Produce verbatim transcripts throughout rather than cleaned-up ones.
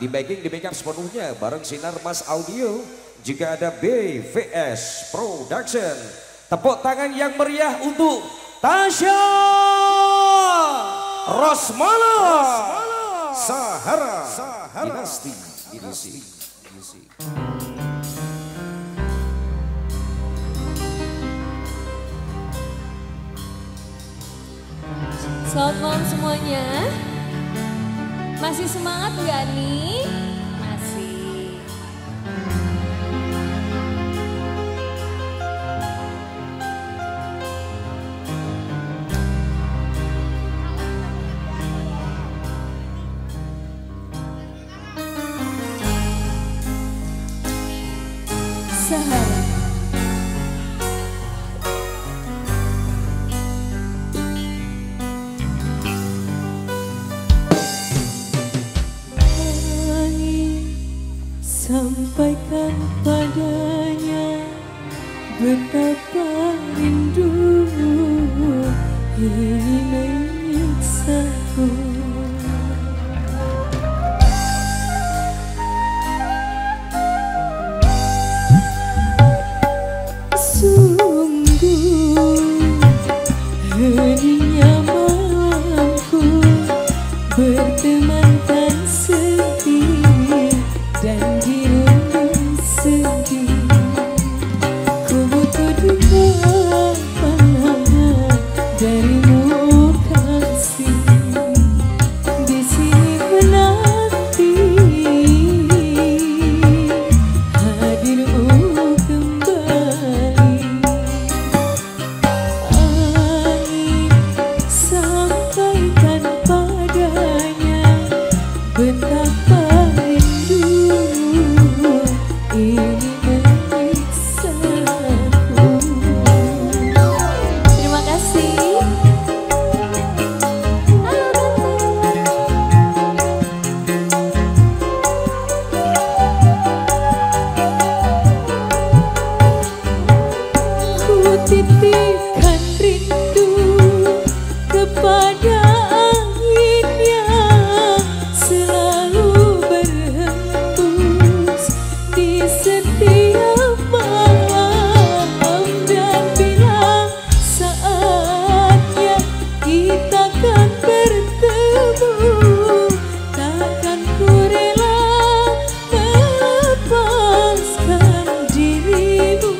di backing di backup sepenuhnya bareng Sinar Mas Audio. Juga ada B V S Production. Tepuk tangan yang meriah untuk Tasya Rosmala Sahara Dinasti Dinasti. Selamat malam semuanya. Masih semangat nggak nih? Masih. Sahara. Sampaikan padanya betapa rindu ini menyiksaku. Sungguh heningnya malamku berteman tan sedih dan dirundung sedih. Ku butuh dua pandangan darimu kasih. Di sini menanti hadirmu kembali. Angin sampaikan padanya betapa titipkan rindu kepada angin yang selalu berhembus di setiap malam. Dan bila saatnya kita kan bertemu, takkan ku rela melepaskan dirimu.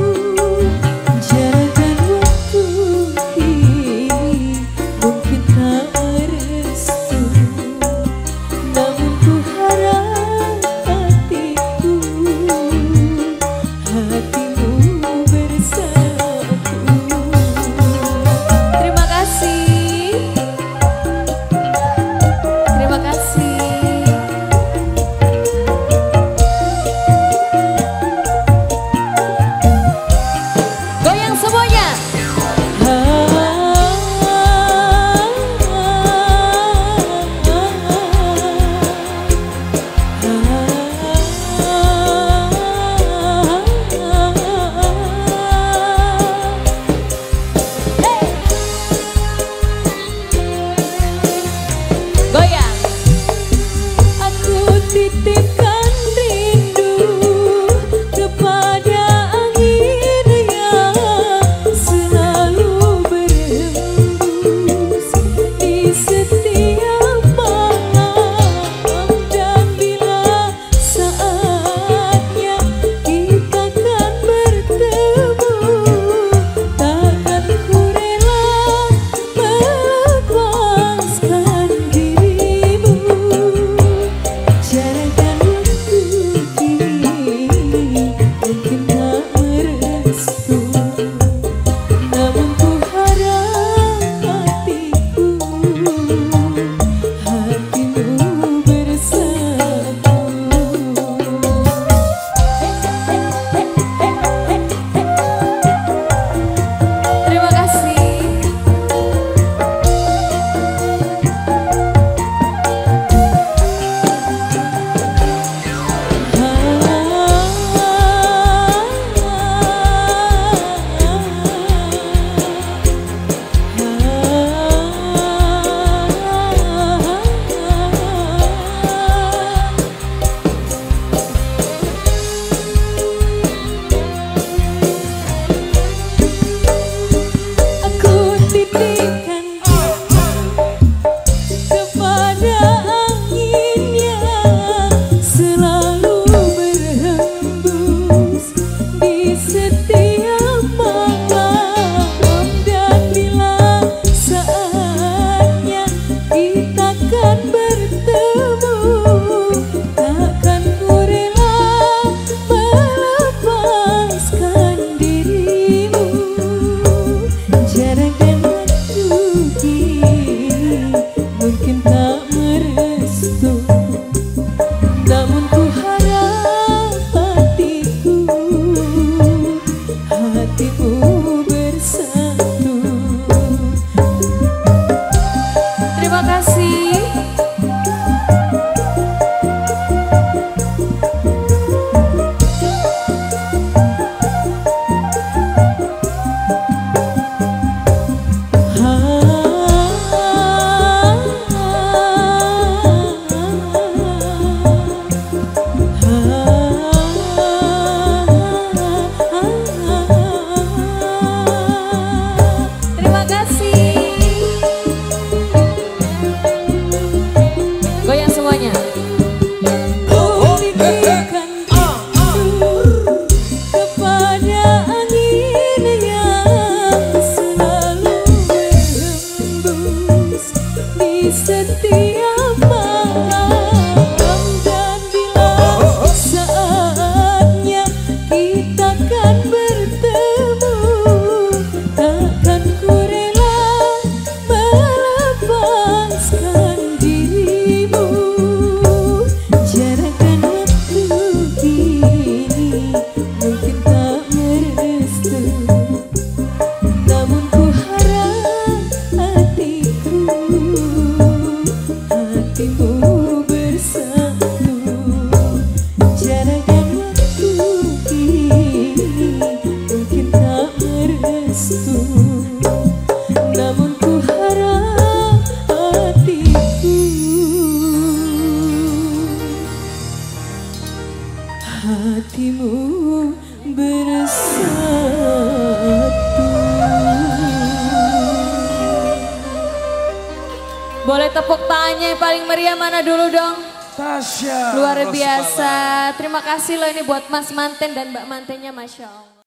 Titipkan rindu kepada angin yang selalu berhembus di setiap malam. Dan bila saatnya kita kan bertemu, takkan ku rela melepaskan dirimu. Jangan Boleh tepuk tangannya yang paling meriah mana dulu dong? Tasya Luar Rosmala. biasa. Terima kasih loh ini buat Mas Manten dan Mbak Mantennya, Masya Allah.